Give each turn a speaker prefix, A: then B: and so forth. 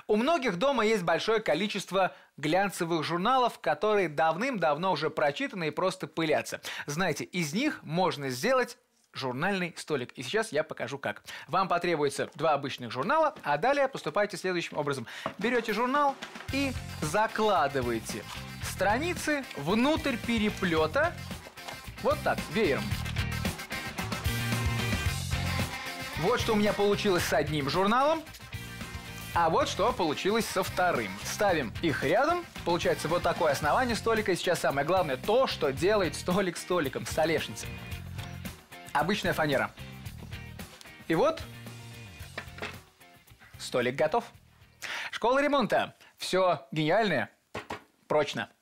A: У многих дома есть большое количество глянцевых журналов, которые давным-давно уже прочитаны и просто пылятся. Знаете, из них можно сделать журнальный столик. И сейчас я покажу как. Вам потребуется 2 обычных журнала, а далее поступайте следующим образом. Берете журнал и закладываете страницы внутрь переплета. Вот так, веером. Вот что у меня получилось с одним журналом, а вот что получилось со вторым. Ставим их рядом, получается вот такое основание столика. И сейчас самое главное то, что делает столик столиком, столешница. Обычная фанера. И вот столик готов. Школа ремонта. Все гениальное, прочно.